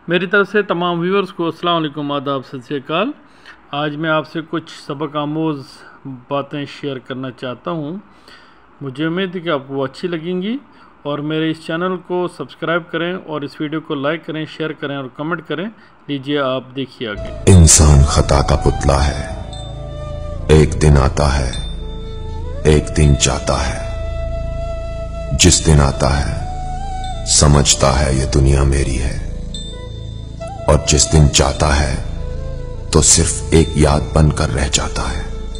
मेरी तरफ से तमाम व्यूअर्स को अस्सलाम वालेकुम, आदाब, सत श्री अकाल। आज मैं आपसे कुछ सबक आमोज़ बातें शेयर करना चाहता हूँ। मुझे उम्मीद है कि आपको वो अच्छी लगेंगी और मेरे इस चैनल को सब्सक्राइब करें और इस वीडियो को लाइक करें, शेयर करें और कमेंट करें। लीजिए आप देखिए आगे। इंसान खता का पुतला है, एक दिन आता है, एक दिन जाता है। जिस दिन आता है समझता है ये दुनिया मेरी है, और जिस दिन जाता है तो सिर्फ एक याद बनकर रह जाता है।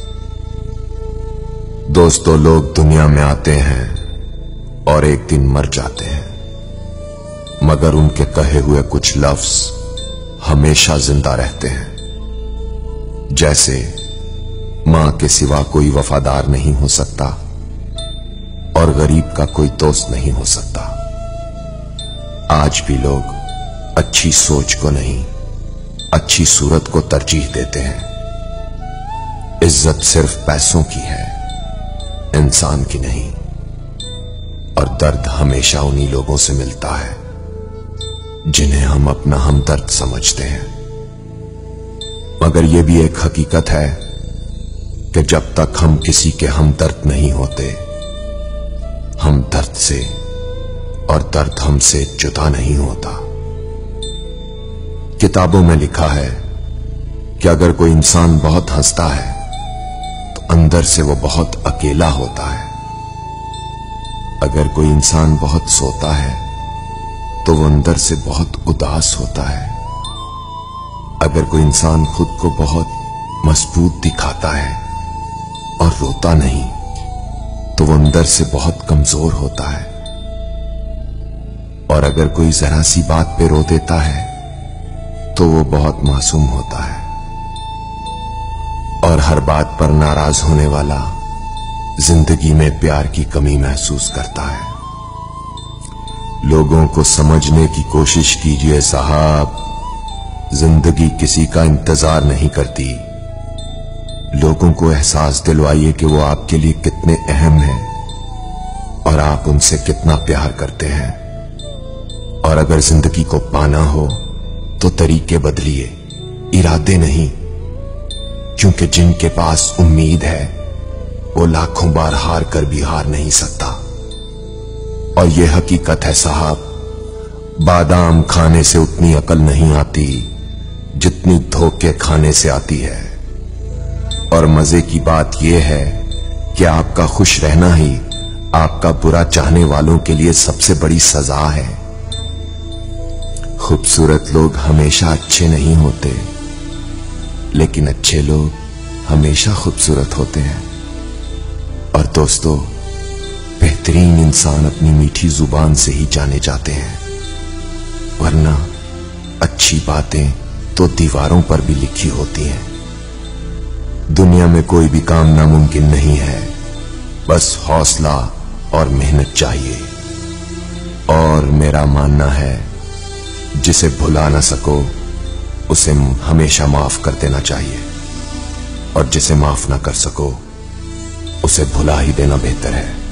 दोस्तों, लोग दुनिया में आते हैं और एक दिन मर जाते हैं, मगर उनके कहे हुए कुछ लफ्ज हमेशा जिंदा रहते हैं। जैसे मां के सिवा कोई वफादार नहीं हो सकता और गरीब का कोई दोस्त नहीं हो सकता। आज भी लोग अच्छी सोच को नहीं, अच्छी सूरत को तरजीह देते हैं। इज्जत सिर्फ पैसों की है, इंसान की नहीं। और दर्द हमेशा उन्हीं लोगों से मिलता है जिन्हें हम अपना हमदर्द समझते हैं। मगर यह भी एक हकीकत है कि जब तक हम किसी के हमदर्द नहीं होते, हम दर्द से और दर्द हमसे जुदा नहीं होता। किताबों में लिखा है कि अगर कोई इंसान बहुत हंसता है तो अंदर से वो बहुत अकेला होता है। अगर कोई इंसान बहुत सोता है तो वो अंदर से बहुत उदास होता है। अगर कोई इंसान खुद को बहुत मजबूत दिखाता है और रोता नहीं तो वो अंदर से बहुत कमजोर होता है। और अगर कोई जरा सी बात पे रो देता है तो वो बहुत मासूम होता है। और हर बात पर नाराज होने वाला जिंदगी में प्यार की कमी महसूस करता है। लोगों को समझने की कोशिश कीजिए साहब, जिंदगी किसी का इंतजार नहीं करती। लोगों को एहसास दिलवाइए कि वो आपके लिए कितने अहम हैं और आप उनसे कितना प्यार करते हैं। और अगर जिंदगी को पाना हो तो तरीके बदलिए, इरादे नहीं, क्योंकि जिनके पास उम्मीद है वो लाखों बार हार कर भी हार नहीं सकता। और यह हकीकत है साहब, बादाम खाने से उतनी अकल नहीं आती जितनी धोखे खाने से आती है। और मजे की बात यह है कि आपका खुश रहना ही आपका बुरा चाहने वालों के लिए सबसे बड़ी सजा है। खूबसूरत लोग हमेशा अच्छे नहीं होते, लेकिन अच्छे लोग हमेशा खूबसूरत होते हैं। और दोस्तों, बेहतरीन इंसान अपनी मीठी जुबान से ही जाने जाते हैं, वरना अच्छी बातें तो दीवारों पर भी लिखी होती हैं। दुनिया में कोई भी काम नामुमकिन नहीं है, बस हौसला और मेहनत चाहिए। और मेरा मानना है, जिसे भुला ना सको उसे हमेशा माफ कर देना चाहिए, और जिसे माफ ना कर सको उसे भुला ही देना बेहतर है।